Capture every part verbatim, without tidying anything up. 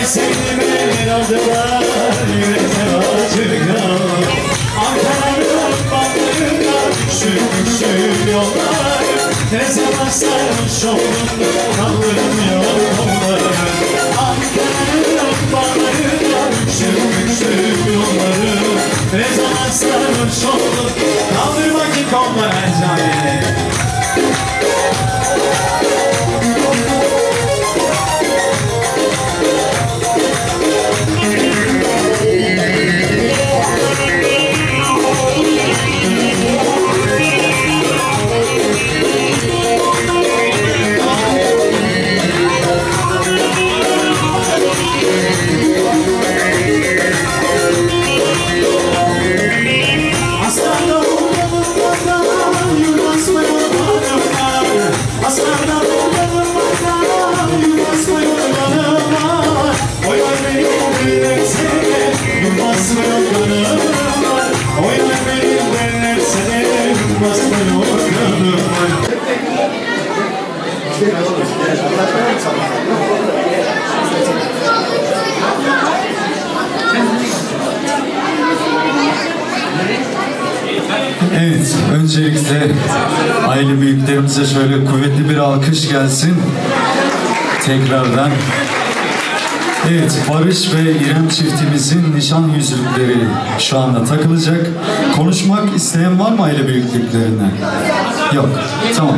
seni beni aldılar yüreğe acılar. Ankara'nın bağlarında küçük küçük yollar, ne zaman sarhoş oldum kaldırmıyor kolları. Ankara'nın bağlarında küçük küçük yolları, ne zaman sarhoş oldum kaldırma ki kolları. Eczane Evet, öncelikle aile büyüklerimize şöyle kuvvetli bir alkış gelsin. Tekrardan. Evet, Barış ve İrem çiftimizin nişan yüzükleri şu anda takılacak. Konuşmak isteyen var mı aile büyüklerinden? Yok, tamam.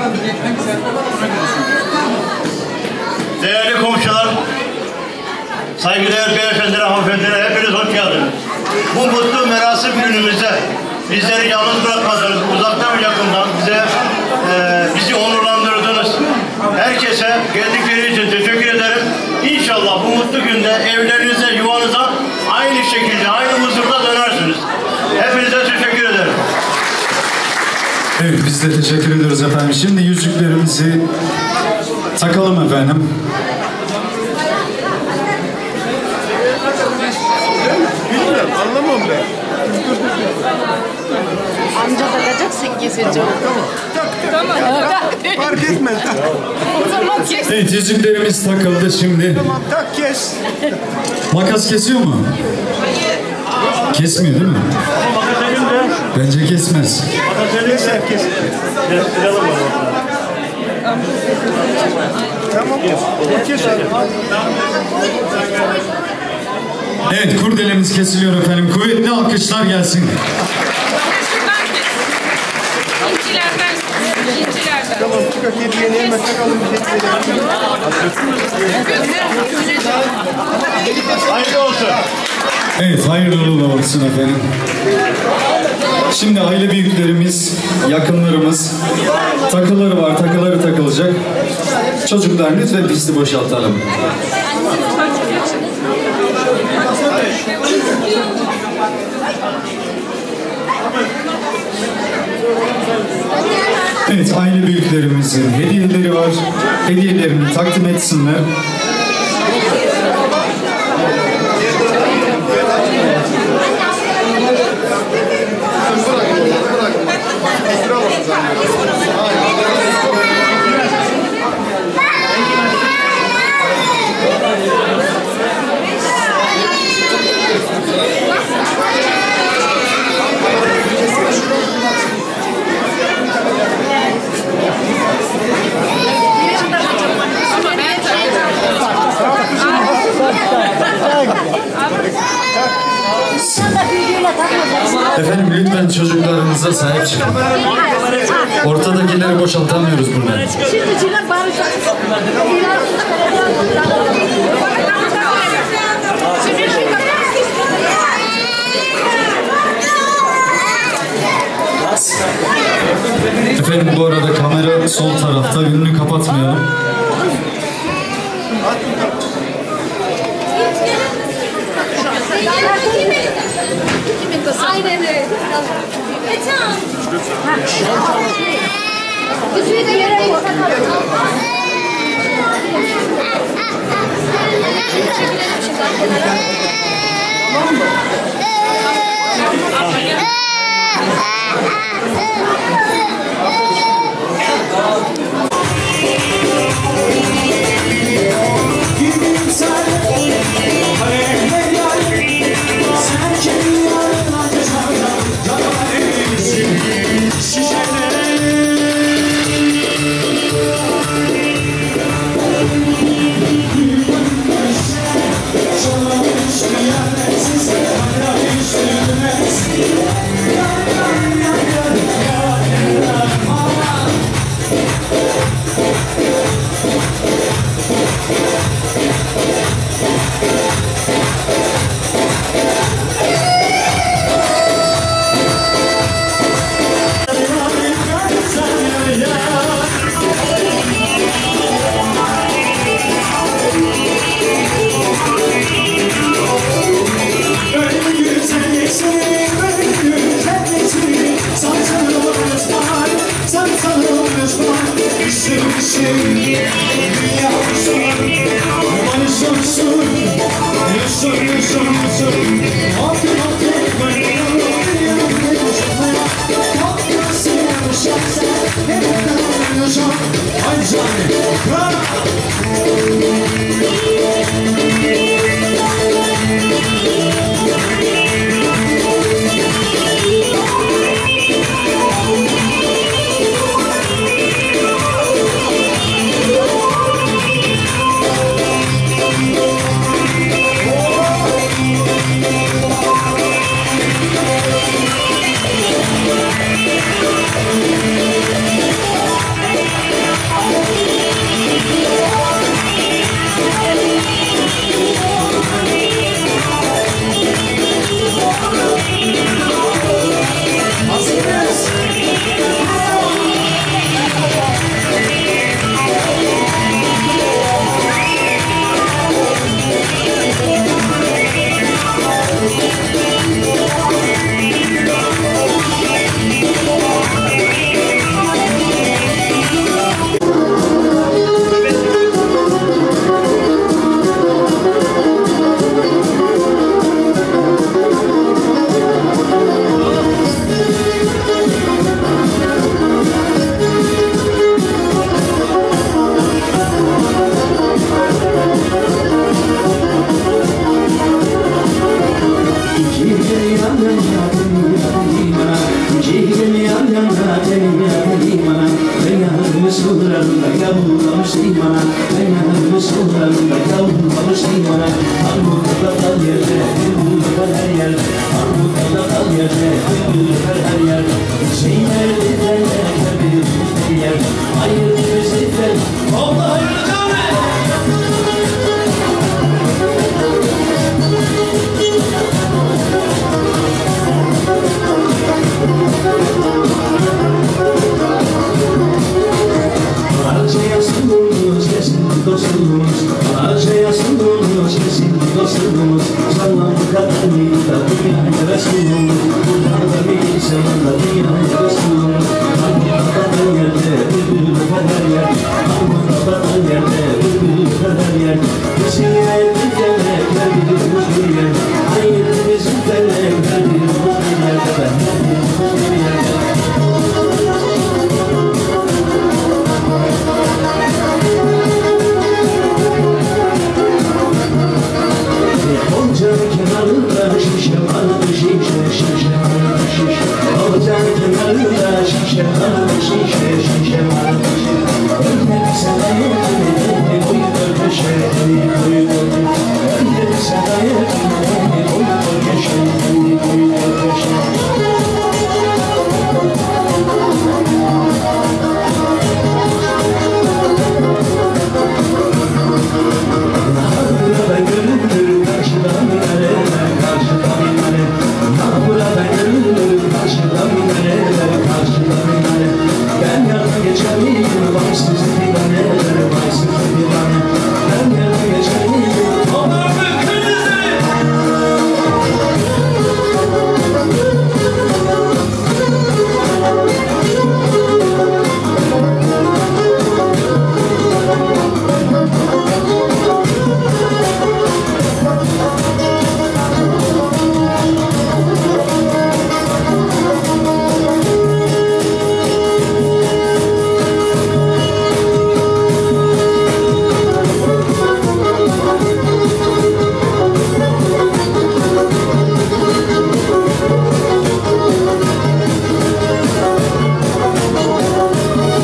Değerli komşular, saygıdeğer beyefendiler, hanımefendiler, hepiniz hoş geldiniz. Bu mutlu merasim günümüzde bizleri yalnız bırakmadınız, uzaktan ve yakından bize, e, bizi onurlandırdınız. Herkese geldikleri için teşekkür ederim. İnşallah bu mutlu günde evlerinize, yuvanıza aynı şekilde, aynı huzurda dönersiniz. Hepinize teşekkür ederim. Evet, biz de teşekkür ediyoruz efendim. Şimdi yüzüklerimizi takalım efendim. Bilmiyorum, anlamam ben. Amca takacaksın kesince. Tamam. Tamam. Tak. Fark etmez. O zaman kes. Evet, yüzüklerimiz takıldı şimdi. Tamam, tak kes. Makas kesiyor mu? Kesmiyor değil mi? Bence kesmez. Keser, keser. Tamam. O keser. Evet, kurdelemiz kesiliyor efendim. Kuvvetli alkışlar gelsin. İncilerden, incilerden. Tamam, çıkart hediyeni hemen takalım. Hayırlı olsun. Evet, hayırlı uğurlu olsun efendim. Şimdi aile büyüklerimiz, yakınlarımız, takıları var, takıları takılacak. Çocuklar lütfen pisti boşaltalım. Evet, aile büyüklerimizin hediyeleri var. Hediyelerini takdim etsinler. Efendim lütfen çocuklarınıza sahip çıkın. Ortadakileri boşaltamıyoruz burada. Efendim bu arada kamera sol tarafta, önünü kapatmayalım. Aynen öyle. Metan. Güzüğü de yere takalım. Tamam mı? Gülüm sana Sevsin dünya olsun, Mayıs olsun, yaşın yaşın yaşın. Altın altın ben yanımda yaşamaya, kalkmasın yaşarsa, hep yanımda yaşam. Haydi canım,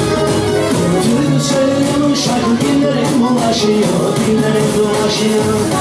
dolaşıyor, dillerim dolaşıyor.